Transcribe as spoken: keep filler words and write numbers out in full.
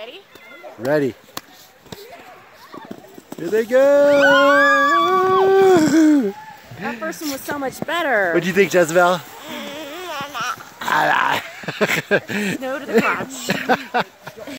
Ready? Ready. Here they go! That first one was so much better. What do you think, Jezebel? No to the crotch.